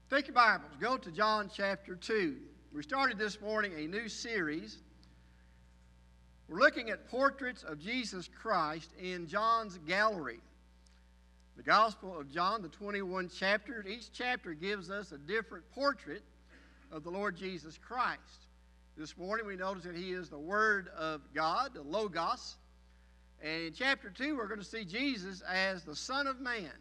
Take your Bibles. Go to John chapter 2. We started this morning a new series. We're looking at portraits of Jesus Christ in John's gallery. The Gospel of John, the 21 chapters, each chapter gives us a different portrait of the Lord Jesus Christ. This morning we notice that he is the Word of God, the Logos. And in chapter 2 we're going to see Jesus as the Son of Man.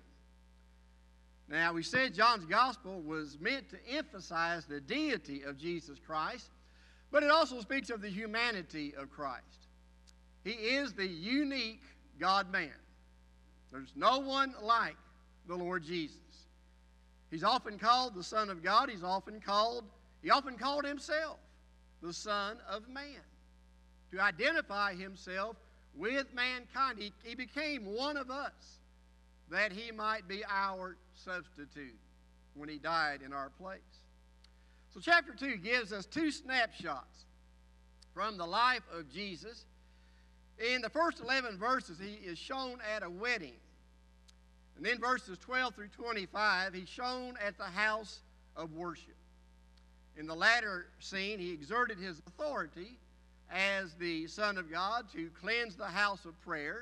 Now, we said John's gospel was meant to emphasize the deity of Jesus Christ, but it also speaks of the humanity of Christ. He is the unique God-man. There's no one like the Lord Jesus. He's often called the Son of God. He often called himself the Son of Man. To identify himself with mankind, he became one of us, that he might be our substitute when he died in our place. So chapter 2 gives us two snapshots from the life of Jesus. In the first 11 verses, he is shown at a wedding. And then verses 12 through 25, he's shown at the house of worship. In the latter scene, he exerted his authority as the Son of God to cleanse the house of prayer.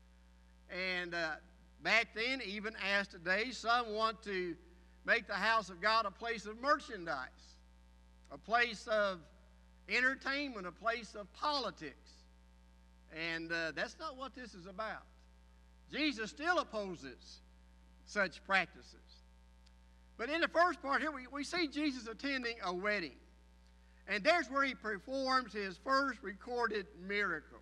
And back then, even as today, some want to make the house of God a place of merchandise, a place of entertainment, a place of politics. And that's not what this is about. Jesus still opposes such practices. But in the first part here, we see Jesus attending a wedding. And there's where he performs his first recorded miracle.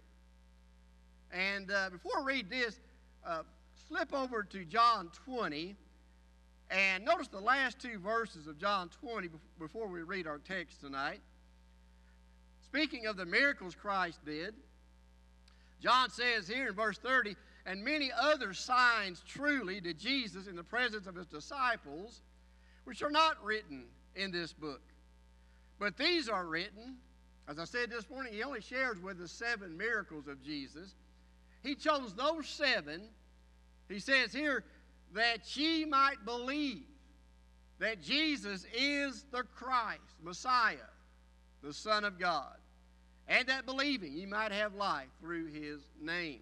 And before we read this, slip over to John 20 and notice the last two verses of John 20 before we read our text tonight. Speaking of the miracles Christ did, John says here in verse 30, "And many other signs truly did Jesus in the presence of his disciples, which are not written in this book. But these are written," as I said this morning, he only shares with us 7 miracles of Jesus. He chose those 7. He says here, "that ye might believe that Jesus is the Christ, Messiah, the Son of God, and that believing ye might have life through his name."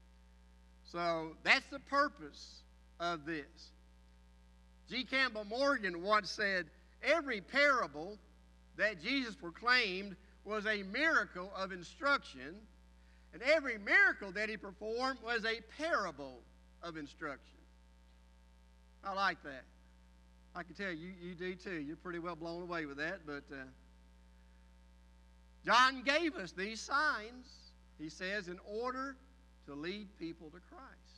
So that's the purpose of this. G. Campbell Morgan once said, "Every parable that Jesus proclaimed was a miracle of instruction, and every miracle that he performed was a parable of instruction." I like that. I can tell you do too. You're pretty well blown away with that. But John gave us these signs, he says, in order to lead people to Christ.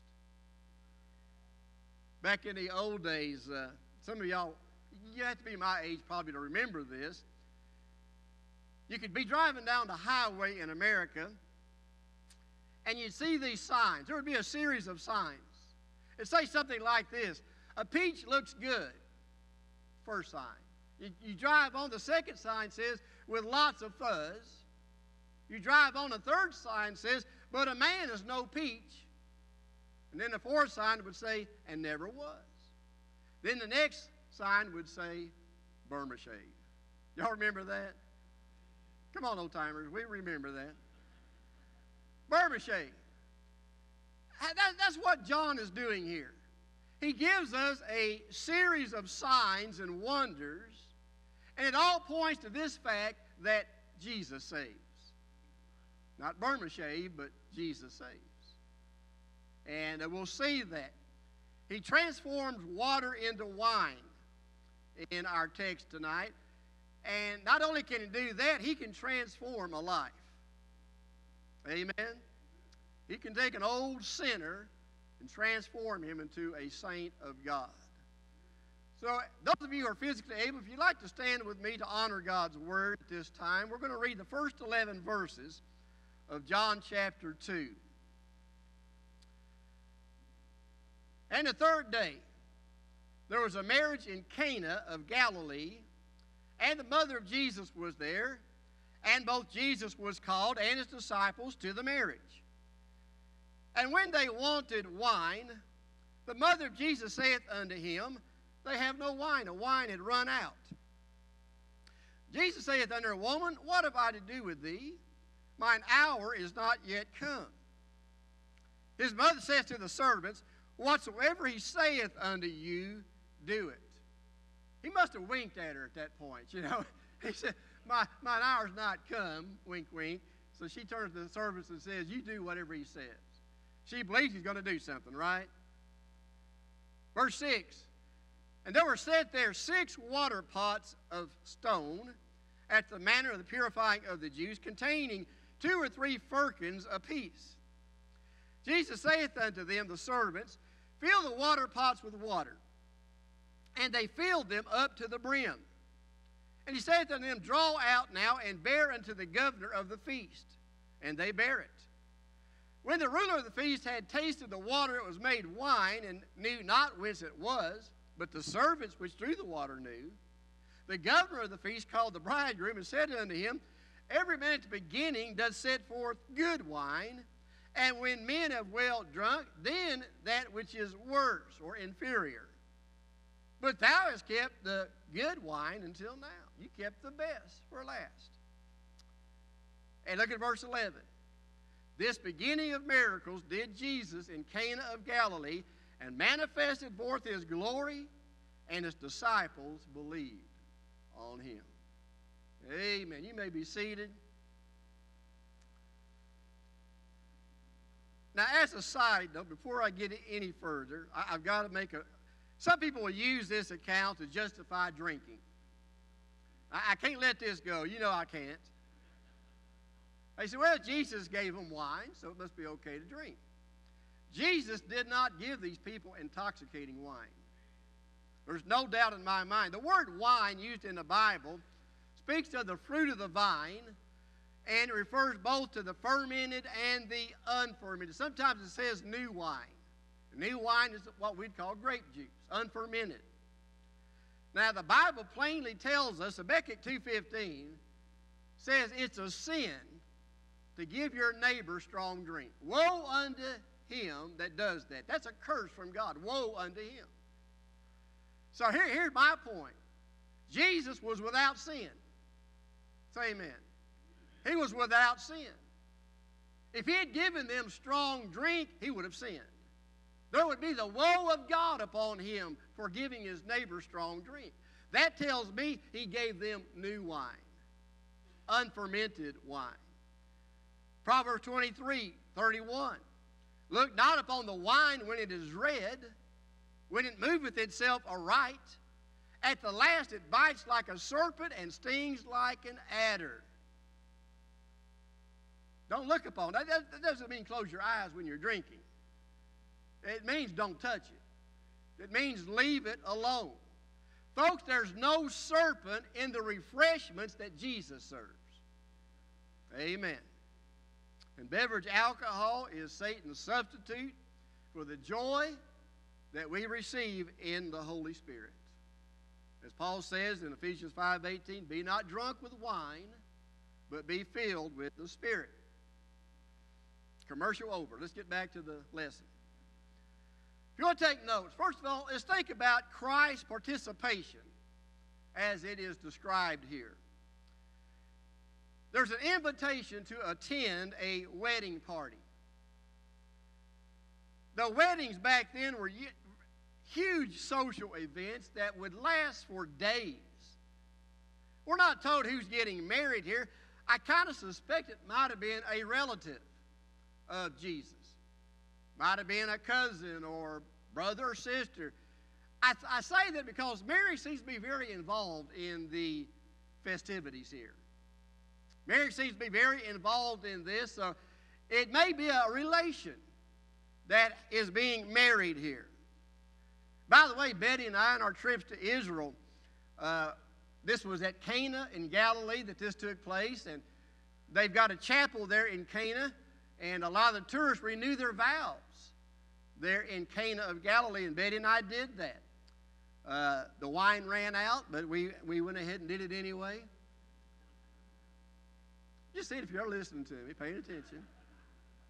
Back in the old days, some of y'all, you have to be my age probably to remember this. You could be driving down the highway in America, and you'd see these signs. There would be a series of signs. It'd say something like this: "A peach looks good." First sign. You drive on, the second sign says, "with lots of fuzz." You drive on, the third sign says, "but a man is no peach." And then the fourth sign would say, "and never was." Then the next sign would say, "Burma shave." Y'all remember that? Come on, old timers, we remember that. Burma shave. That's what John is doing here. He gives us a series of signs and wonders, and it all points to this fact that Jesus saves. Not Burma shave, but Jesus saves. And we'll see that. He transforms water into wine in our text tonight. And not only can he do that, he can transform a life. Amen? He can take an old sinner and transform him into a saint of God. So those of you who are physically able, if you'd like to stand with me to honor God's word at this time, we're going to read the first 11 verses of John chapter 2. "And the third day, there was a marriage in Cana of Galilee, and the mother of Jesus was there, and both Jesus was called and his disciples to the marriage. And when they wanted wine, the mother of Jesus saith unto him, they have no wine. The wine had run out. Jesus saith unto her, Woman, what have I to do with thee? Mine hour is not yet come. His mother saith to the servants, Whatsoever he saith unto you, do it. He must have winked at her at that point, you know. He said, mine hour's not come, wink, wink. So she turns to the servants and says, You do whatever he says. She believes he's going to do something, right? Verse 6, And there were set there 6 water pots of stone, at the manner of the purifying of the Jews, containing 2 or 3 firkins apiece. Jesus saith unto them, the servants, Fill the water pots with water. And they filled them up to the brim. And he saith unto them, Draw out now, and bear unto the governor of the feast. And they bare it. When the ruler of the feast had tasted the water, it was made wine, and knew not whence it was, but the servants which drew the water knew. The governor of the feast called the bridegroom, and said unto him, Every man at the beginning does set forth good wine, and when men have well drunk, then that which is worse or inferior. But thou hast kept the good wine until now. You kept the best for last. And look at verse 11. This beginning of miracles did Jesus in Cana of Galilee, and manifested forth his glory, and his disciples believed on him. Amen. You may be seated. Now, as a side note, before I get any further, I've got to make some people will use this account to justify drinking. I can't let this go. You know I can't. They say, well, Jesus gave them wine, so it must be okay to drink. Jesus did not give these people intoxicating wine. There's no doubt in my mind. The word wine used in the Bible speaks of the fruit of the vine, and it refers both to the fermented and the unfermented. Sometimes it says new wine. New wine is what we'd call grape juice, unfermented. Now, the Bible plainly tells us, Habakkuk 2:15 says it's a sin to give your neighbor strong drink. Woe unto him that does that. That's a curse from God. Woe unto him. So here's my point. Jesus was without sin. Say amen. He was without sin. If he had given them strong drink, he would have sinned. There would be the woe of God upon him for giving his neighbor strong drink. That tells me he gave them new wine, unfermented wine. Proverbs 23:31. Look not upon the wine when it is red, when it moveth itself aright. At the last it bites like a serpent and stings like an adder. Don't look upon that. That doesn't mean close your eyes when you're drinking. It means don't touch it. It means leave it alone. Folks, there's no serpent in the refreshments that Jesus serves. Amen. And beverage alcohol is Satan's substitute for the joy that we receive in the Holy Spirit. As Paul says in Ephesians 5:18, be not drunk with wine, but be filled with the Spirit. Commercial over. Let's get back to the lesson. If you want to take notes, first of all, let's think about Christ's participation as it is described here. There's an invitation to attend a wedding party. The weddings back then were huge social events that would last for days. We're not told who's getting married here. I kind of suspect it might have been a relative of Jesus. Might have been a cousin or brother or sister. I say that because Mary seems to be very involved in the festivities here. Mary seems to be very involved in this, so it may be a relation that is being married here. By the way, Betty and I, on our trips to Israel, this was at Cana in Galilee that this took place, and they've got a chapel there in Cana, and a lot of the tourists renew their vows there in Cana of Galilee, and Betty and I did that. The wine ran out, but we went ahead and did it anyway. Just see it if you're listening to me, paying attention.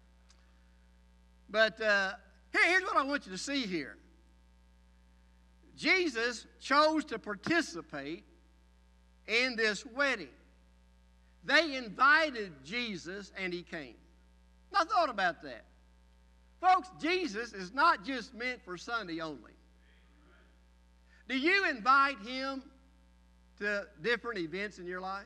But here's what I want you to see here. Jesus chose to participate in this wedding. They invited Jesus, and he came. Now, thought about that. Folks, Jesus is not just meant for Sunday only. Do you invite him to different events in your life?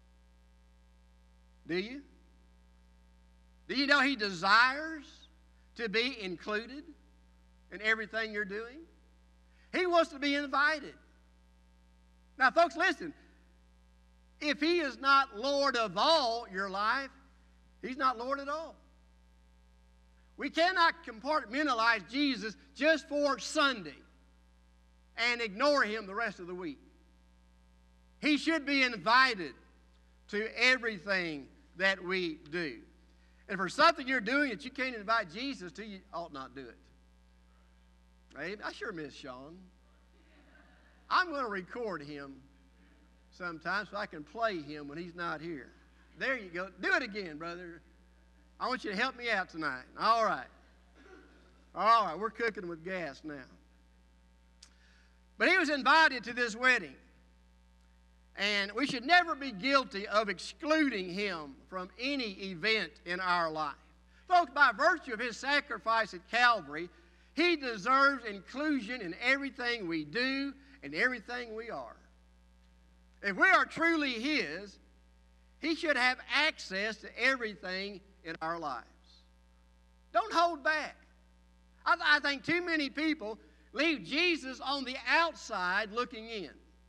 Do you? Do you know he desires to be included in everything you're doing? He wants to be invited. Now, folks, listen. If he is not Lord of all your life, he's not Lord at all. We cannot compartmentalize Jesus just for Sunday and ignore him the rest of the week. He should be invited to everything that we do. And for something you're doing that you can't invite Jesus to, you ought not do it. Right? I sure miss Sean. I'm going to record him sometime so I can play him when he's not here. There you go. Do it again, brother. I want you to help me out tonight. All right. All right, we're cooking with gas now. But he was invited to this wedding. And we should never be guilty of excluding him from any event in our life. Folks, by virtue of his sacrifice at Calvary, he deserves inclusion in everything we do and everything we are. If we are truly his, he should have access to everything in our lives. Don't hold back. I think too many people leave Jesus on the outside looking in.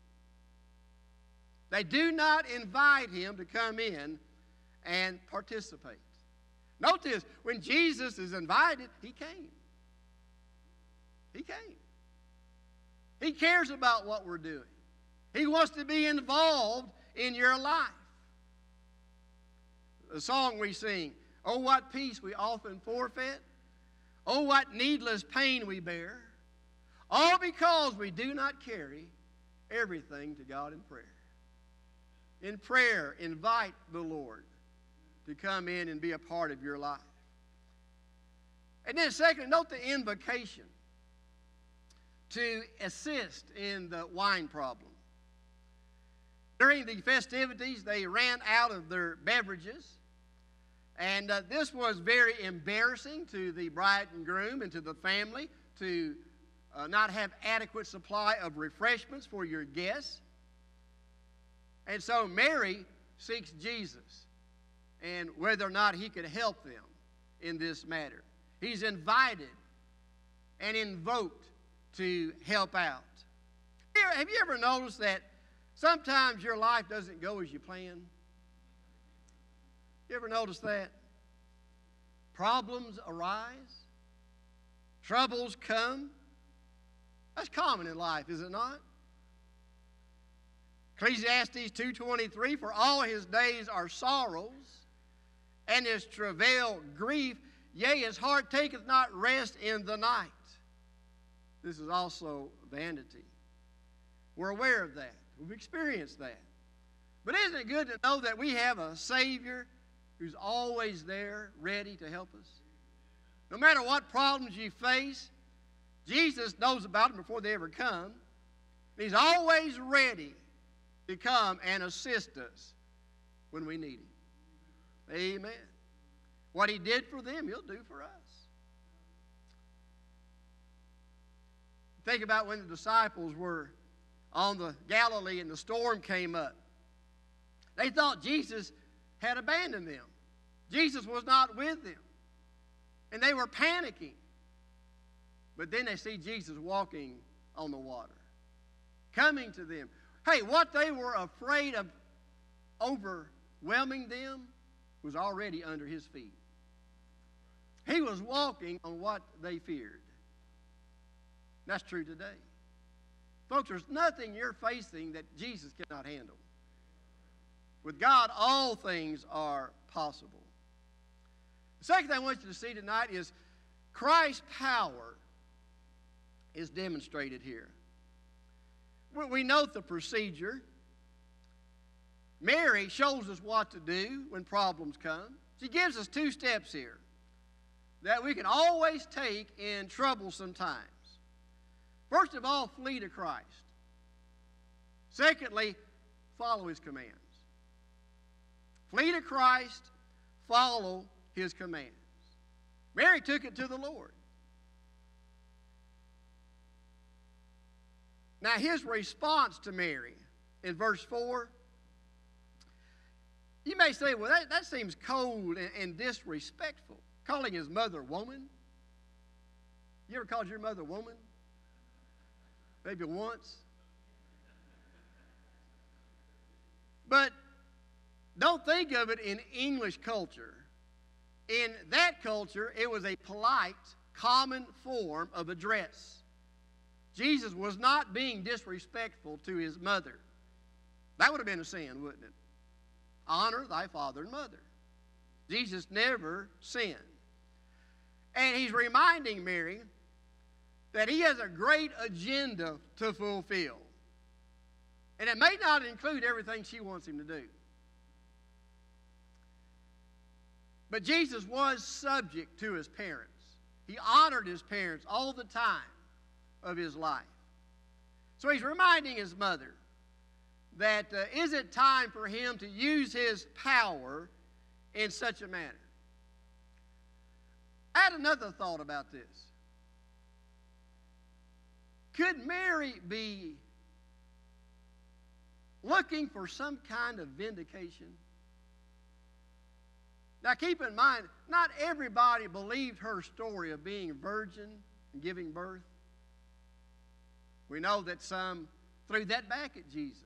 They do not invite him to come in and participate. Notice, when Jesus is invited, he came. He came. He cares about what we're doing. He wants to be involved in your life. The song we sing, "Oh, what peace we often forfeit. Oh, what needless pain we bear. All because we do not carry everything to God in prayer." In prayer, invite the Lord to come in and be a part of your life. And then second, note the invocation to assist in the wine problem. During the festivities, they ran out of their beverages. And this was very embarrassing to the bride and groom and to the family to not have adequate supply of refreshments for your guests. And so Mary seeks Jesus and whether or not he could help them in this matter. He's invited and invoked to help out. Have you ever noticed that sometimes your life doesn't go as you plan? You ever notice that? Problems arise. Troubles come. That's common in life, is it not? Ecclesiastes 2:23, "For all his days are sorrows, and his travail grief, yea, his heart taketh not rest in the night." This is also vanity. We're aware of that. We've experienced that. But isn't it good to know that we have a Savior who's always there, ready to help us? No matter what problems you face, Jesus knows about them before they ever come. He's always ready to come and assist us when we need him. Amen. What he did for them, he'll do for us. Think about when the disciples were on the Galilee and the storm came up. They thought Jesus had abandoned them. Jesus was not with them. And they were panicking. But then they see Jesus walking on the water, coming to them. Hey, what they were afraid of overwhelming them was already under his feet. He was walking on what they feared. That's true today. Folks, there's nothing you're facing that Jesus cannot handle. With God, all things are possible. The second thing I want you to see tonight is Christ's power is demonstrated here. We note the procedure. Mary shows us what to do when problems come. She gives us 2 steps here that we can always take in troublesome times. First of all, flee to Christ. Secondly, follow his commands. Flee to Christ, follow his commands. Mary took it to the Lord. Now, his response to Mary in verse 4, you may say, well, that seems cold and disrespectful, calling his mother woman. You ever called your mother woman? Maybe once. But don't think of it in English culture. In that culture, it was a polite, common form of address. Jesus was not being disrespectful to his mother. That would have been a sin, wouldn't it? Honor thy father and mother. Jesus never sinned. And he's reminding Mary that he has a great agenda to fulfill. And it may not include everything she wants him to do. But Jesus was subject to his parents. He honored his parents all the time of his life. So he's reminding his mother that is it time for him to use his power in such a manner? I had another thought about this. Could Mary be looking for some kind of vindication? Now keep in mind, not everybody believed her story of being a virgin and giving birth. We know that some threw that back at Jesus.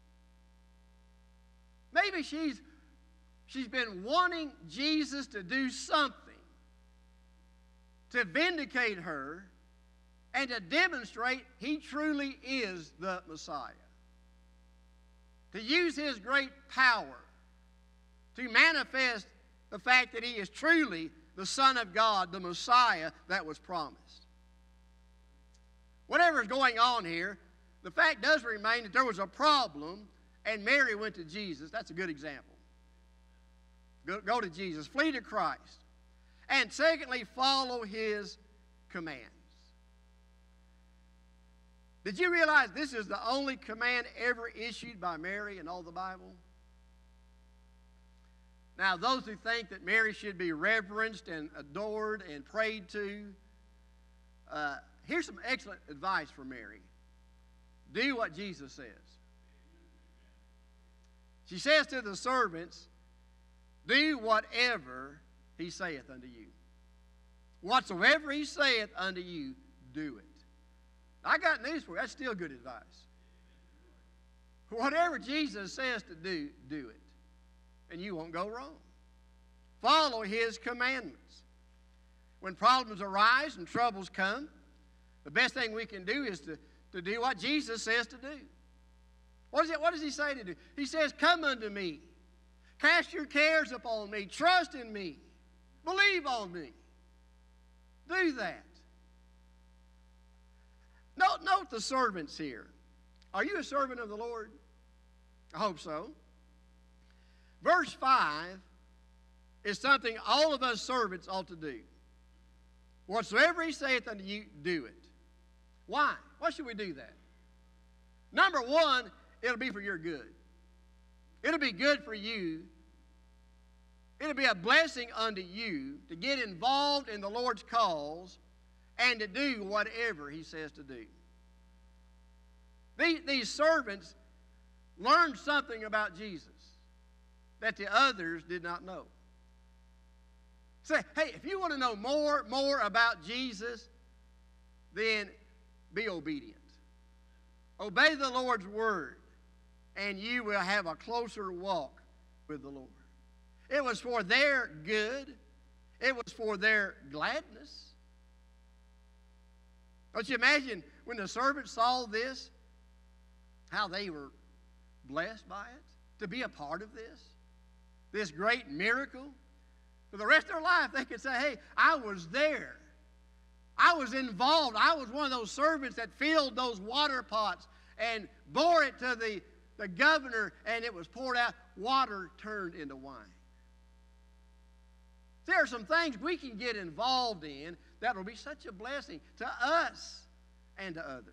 Maybe she's been wanting Jesus to do something to vindicate her and to demonstrate he truly is the Messiah. To use his great power to manifest the fact that he is truly the Son of God, the Messiah that was promised. Whatever is going on here, the fact does remain that there was a problem and Mary went to Jesus. That's a good example. Go to Jesus. Flee to Christ. And secondly, follow his commands. Did you realize this is the only command ever issued by Mary in all the Bible? Now, those who think that Mary should be reverenced and adored and prayed to, here's some excellent advice for Mary. Do what Jesus says. She says to the servants, do whatever he saith unto you. Whatsoever he saith unto you, do it. I got news for you. That's still good advice. Whatever Jesus says to do, do it. And you won't go wrong. Follow his commandments. When problems arise and troubles come, the best thing we can do is to do what Jesus says to do. What does he say to do? He says, come unto me. Cast your cares upon me. Trust in me. Believe on me. Do that. Note the servants here. Are you a servant of the Lord? I hope so. Verse 5 is something all of us servants ought to do. Whatsoever he saith unto you, do it. Why? Why should we do that? Number one, it'll be for your good. It'll be good for you. It'll be a blessing unto you to get involved in the Lord's cause and to do whatever he says to do. These servants learned something about Jesus that the others did not know. Say, hey, if you want to know more about Jesus, then be obedient. Obey the Lord's word, and you will have a closer walk with the Lord. It was for their good. It was for their gladness. Don't you imagine when the servants saw this, how they were blessed by it, to be a part of this great miracle? For the rest of their life, they could say, hey, I was there. I was involved. I was one of those servants that filled those water pots and bore it to the governor, and it was poured out. Water turned into wine. There are some things we can get involved in that will be such a blessing to us and to others.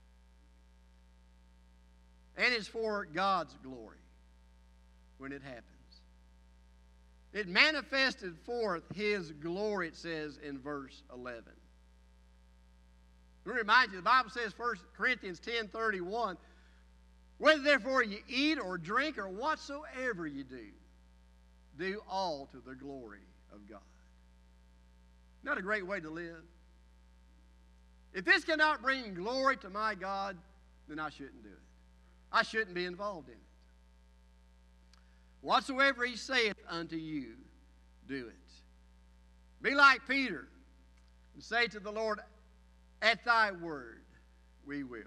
And it's for God's glory when it happens. It manifested forth His glory, it says in verse 11. Let me remind you, the Bible says, 1 Corinthians 10:31, whether therefore you eat or drink or whatsoever you do all to the glory of God. Isn't that a great way to live? If this cannot bring glory to my God, then I shouldn't do it. I shouldn't be involved in it. Whatsoever He saith unto you, do it. Be like Peter and say to the Lord, at thy word we will.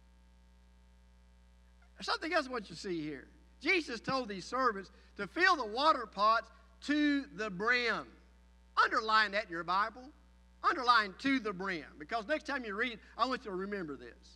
There's something else I want you to see here. Jesus told these servants to fill the water pots to the brim. Underline that in your Bible. Underline to the brim, because next time you read it, I want you to remember this.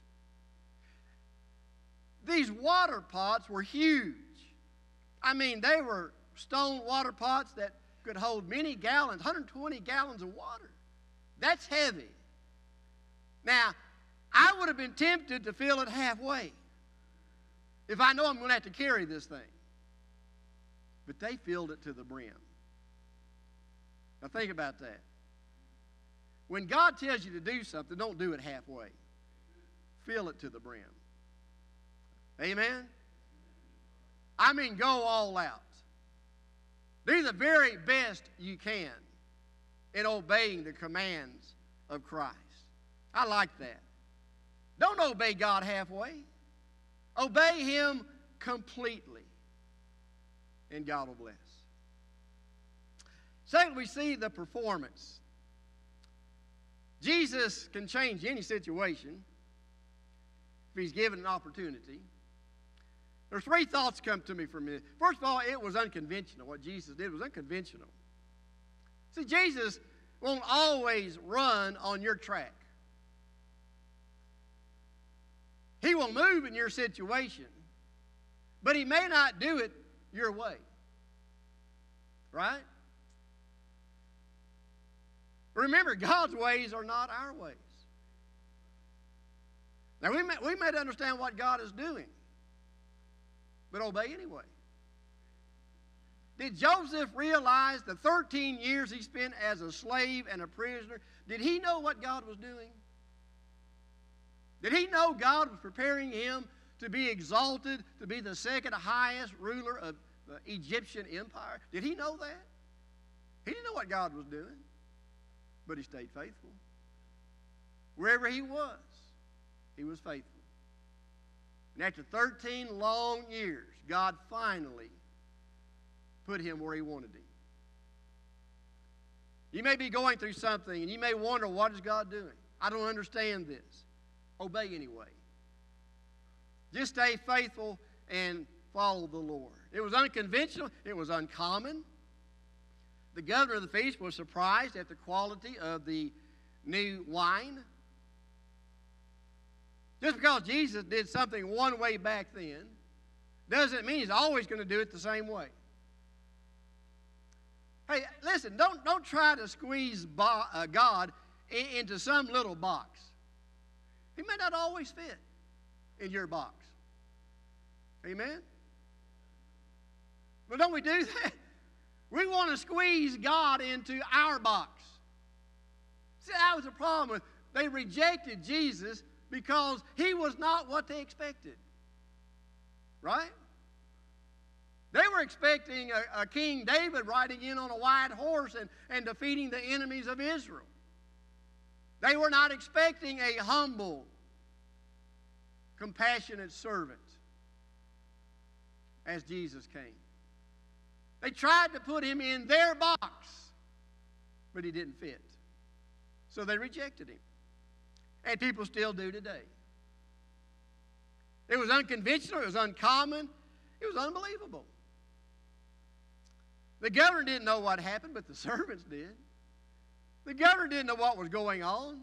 These water pots were huge. I mean, they were stone water pots that could hold many gallons, 120 gallons of water. That's heavy. Now, I would have been tempted to fill it halfway if I know I'm going to have to carry this thing. But they filled it to the brim. Now think about that. When God tells you to do something, don't do it halfway. Fill it to the brim. Amen? I mean, go all out. Do the very best you can in obeying the commands of Christ. I like that. Don't obey God halfway. Obey Him completely, and God will bless. Second, we see the performance. Jesus can change any situation if He's given an opportunity. There's three thoughts come to me from this. First of all, it was unconventional. What Jesus did was unconventional. See, Jesus won't always run on your track. He will move in your situation, but He may not do it your way. Right? Remember, God's ways are not our ways. Now, we may understand what God is doing, but obey anyway. Did Joseph realize the 13 years he spent as a slave and a prisoner? Did he know what God was doing? Did he know God was preparing him to be exalted, to be the second highest ruler of the Egyptian empire? Did he know that? He didn't know what God was doing, but he stayed faithful. Wherever he was faithful. And after 13 long years, God finally put him where He wanted him. You may be going through something, and you may wonder, what is God doing? I don't understand this. Obey anyway. Just stay faithful and follow the Lord. It was unconventional. It was uncommon. The governor of the feast was surprised at the quality of the new wine. Just because Jesus did something one way back then doesn't mean He's always going to do it the same way. Hey, listen, don't try to squeeze God into some little box. He may not always fit in your box. Amen? But don't we do that? We want to squeeze God into our box. See, that was the problem. They rejected Jesus because He was not what they expected. Right? They were expecting a King David riding in on a white horse and defeating the enemies of Israel. They were not expecting a humble, compassionate servant as Jesus came. They tried to put Him in their box, but He didn't fit. So they rejected Him. And people still do today. It was unconventional, it was uncommon, it was unbelievable. The governor didn't know what happened, but the servants did. The governor didn't know what was going on.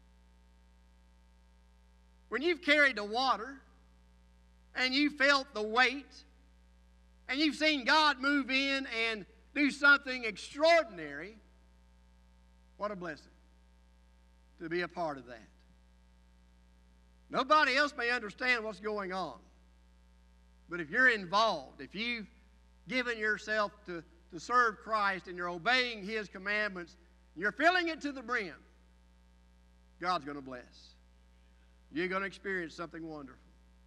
When you've carried the water and you felt the weight and you've seen God move in and do something extraordinary, what a blessing to be a part of that. Nobody else may understand what's going on. But if you're involved, if you've given yourself to serve Christ and you're obeying His commandments, you're filling it to the brim, God's going to bless. You're going to experience something wonderful.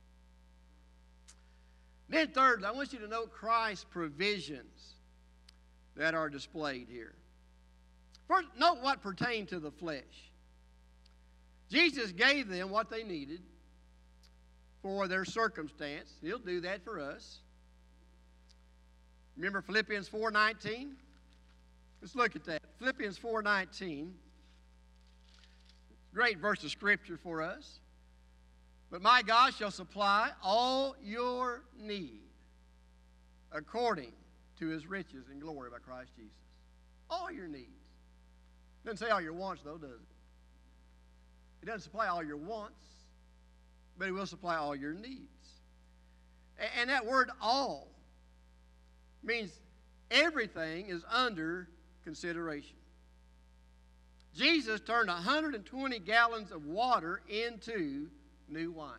Then third, I want you to note Christ's provisions that are displayed here. First, note what pertained to the flesh. Jesus gave them what they needed for their circumstance. He'll do that for us. Remember Philippians 4:19? Let's look at that. Philippians 4:19. Great verse of Scripture for us. But my God shall supply all your need according to His riches and glory by Christ Jesus. All your needs. Doesn't say all your wants, though, does it? It doesn't supply all your wants, but He will supply all your needs. And that word all means everything is under consideration. Jesus turned 120 gallons of water into new wine.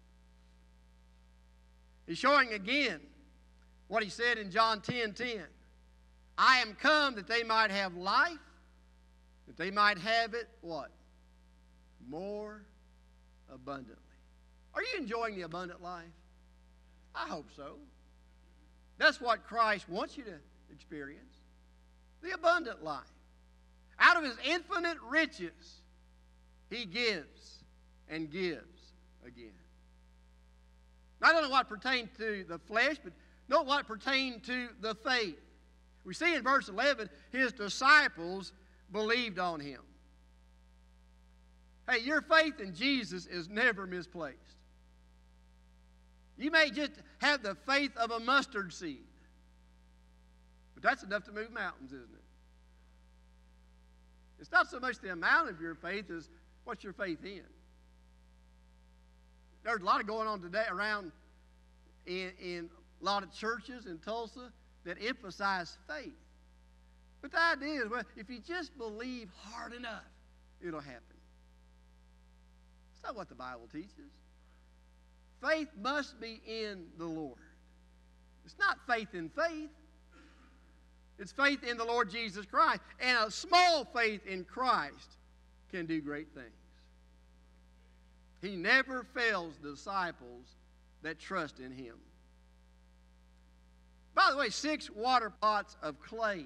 He's showing again what He said in John 10:10. I am come that they might have life, that they might have it, what? More abundantly. Are you enjoying the abundant life? I hope so. That's what Christ wants you to experience. The abundant life. Out of His infinite riches, He gives and gives again. Not only what pertained to the flesh, but note what pertained to the faith. We see in verse 11, His disciples believed on Him. Hey, your faith in Jesus is never misplaced. You may just have the faith of a mustard seed, but that's enough to move mountains, isn't it? It's not so much the amount of your faith as what's your faith in. There's a lot of going on today around in a lot of churches in Tulsa that emphasize faith. But the idea is, well, if you just believe hard enough, it'll happen. It's not what the Bible teaches. Faith must be in the Lord. It's not faith in faith. It's faith in the Lord Jesus Christ. And a small faith in Christ can do great things. He never fails disciples that trust in Him. By the way, 6 water pots of clay.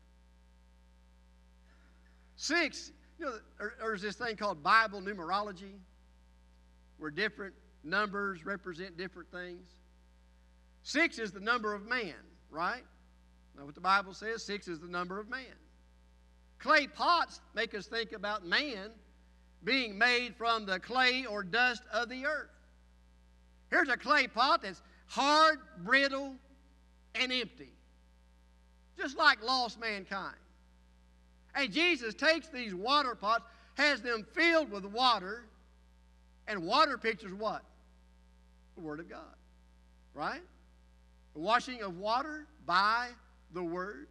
6, there's this thing called Bible numerology, where different numbers represent different things. 6 is the number of man, right? Now what the Bible says, 6 is the number of man. Clay pots make us think about man being made from the clay or dust of the earth. Here's a clay pot that's hard, brittle, and empty, just like lost mankind. And Jesus takes these water pots, has them filled with water, and water pictures what? The Word of God, right? The washing of water by the Word.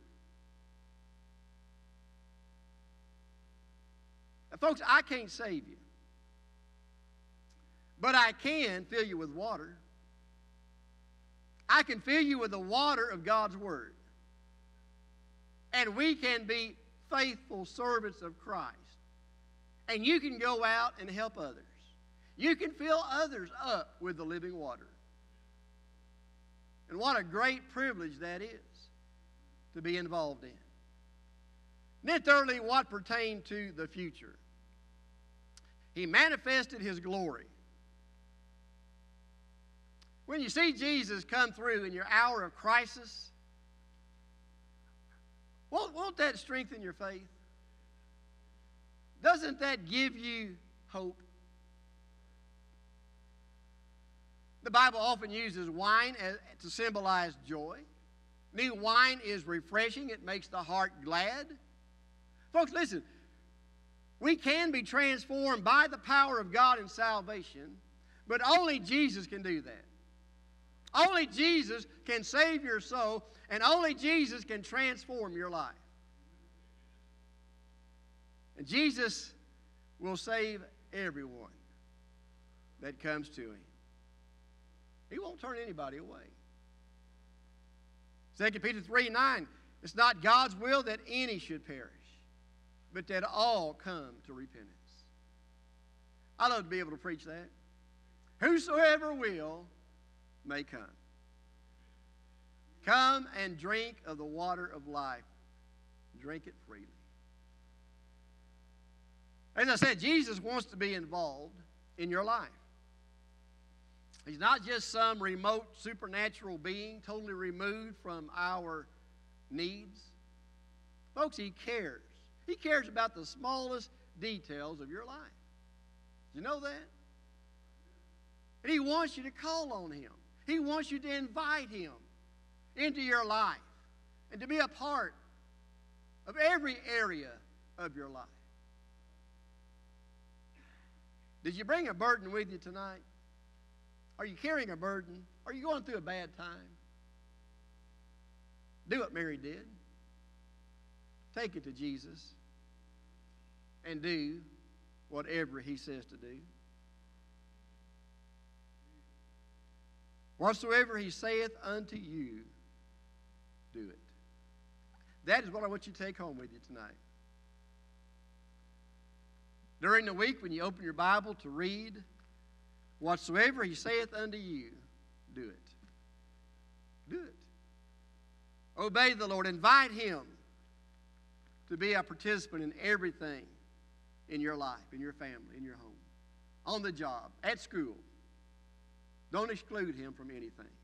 Now, folks, I can't save you, but I can fill you with water. I can fill you with the water of God's Word. And we can be faithful servants of Christ. And you can go out and help others. You can fill others up with the living water. And what a great privilege that is to be involved in. And then thirdly, what pertained to the future. He manifested His glory. When you see Jesus come through in your hour of crisis, won't that strengthen your faith? Doesn't that give you hope? The Bible often uses wine to symbolize joy. New wine is refreshing. It makes the heart glad. Folks, listen. We can be transformed by the power of God in salvation, but only Jesus can do that. Only Jesus can save your soul, and only Jesus can transform your life. And Jesus will save everyone. that comes to him. He won't turn anybody away. 2 Peter 3:9, it's not God's will that any should perish, but that all come to repentance. I love to be able to preach that. Whosoever will may come. Come and drink of the water of life. Drink it freely. As I said, Jesus wants to be involved in your life. He's not just some remote supernatural being totally removed from our needs. Folks, He cares. He cares about the smallest details of your life. You know that? And He wants you to call on Him. He wants you to invite Him into your life and to be a part of every area of your life. Did you bring a burden with you tonight? Are you carrying a burden? Are you going through a bad time? Do what Mary did. Take it to Jesus and do whatever He says to do. Whatsoever He saith unto you, do it. That is what I want you to take home with you tonight. During the week, when you open your Bible to read, whatsoever He saith unto you, do it. Do it. Obey the Lord. Invite Him to be a participant in everything in your life, in your family, in your home, on the job, at school. Don't exclude Him from anything.